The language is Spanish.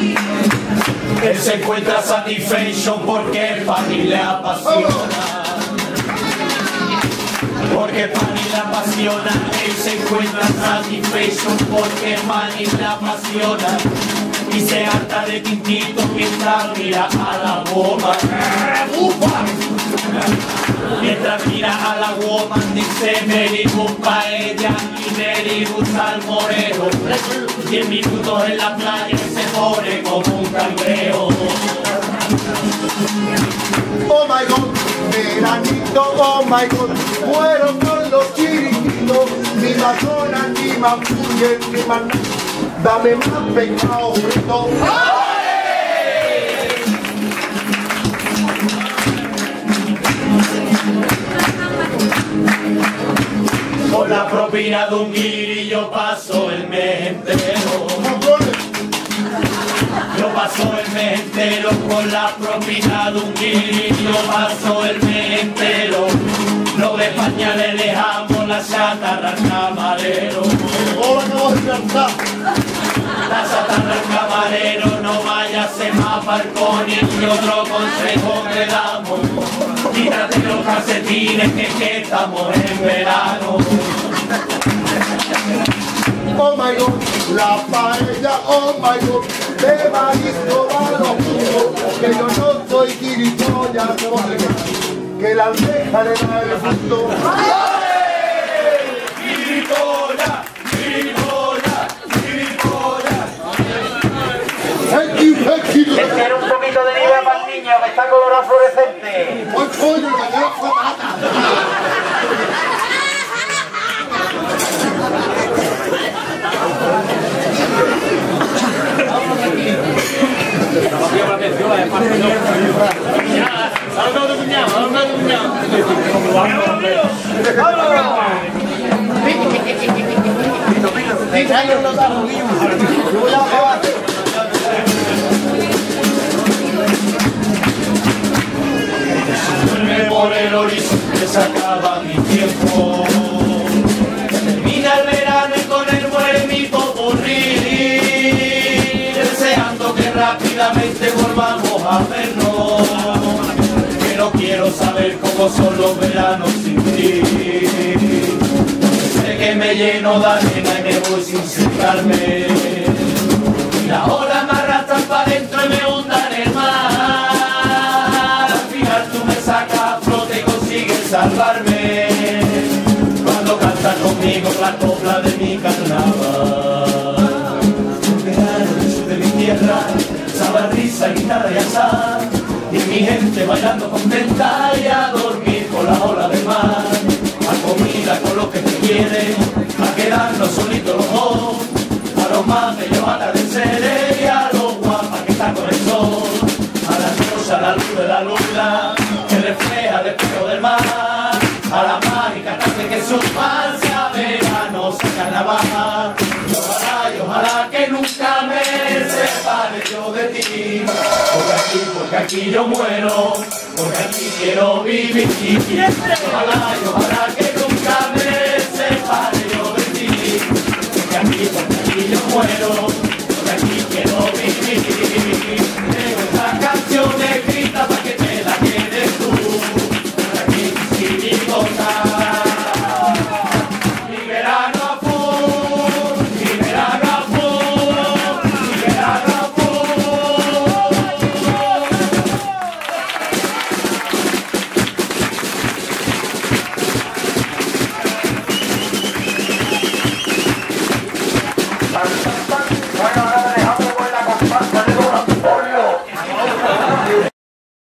Él se encuentra satisfecho porque Fanny le apasiona. Porque Fanny le apasiona. Él se encuentra satisfecho porque Fanny le apasiona. Y se harta de Tintito mientras mira a la woman. Mientras mira a la woman dice Very good pa' ella y very good al moreno. 10 minutos en la playa y se pone como un cangrejo. Oh my God, veranito, oh my God, muero con los chiriquitos, mi matona, mi mapuye, mi man, dame más pecado frito. Por la propina de un guiri yo paso el mes entero. Yo paso el mes entero con la propina de un guiri, yo paso el mes entero. No de España le dejamos la chatarra al camarero. La chatarra al camarero, no vaya a ser más balcón y otro consejo que damos. Quítate los calcetines que estamos en verano. Oh my God, la paella, oh my God, de marisco a lo puro, que yo no soy gilipollas, que la almeja le da el gusto. ¡Gilipollas! ¡Gilipollas! ¡Gilipollas! Thank you, thank you. Quiero un poquito de nieve para el niño que está colorado fluorescente. ¡Ay, coño, que ya fue mata! Por el horizonte se acaba mi tiempo. Termina el verano y con él muere mi popurrí. Deseando que rápidamente volvamos a vernos. Que no quiero saber cómo son los veranos sin ti. Sé que me lleno de arena y me voy sin sentarme. Y la ola me arrastran para adentro y me hundan en el mar. Al final tú me sacas a flote y consigues salvarme. Cuando cantas conmigo la copla de mi carnaval. Verano de mi tierra, sabe risa, guitarra y asar. Y mi gente bailando contenta y a dormir con la ola del mar. A comida con los que te quieren, a quedarnos solitos los dos. A los más bellos atardeceres y a los guapas que están con el sol. A la diosa, la luz de la luna que refleja el espejo del mar. A la mágica tarde que su mar sea verano, sea carnaval. Y ojalá que nunca me separe yo de ti. Porque aquí yo muero, porque aquí quiero vivir. Ojalá que nunca me separe yo de ti. Porque aquí yo muero.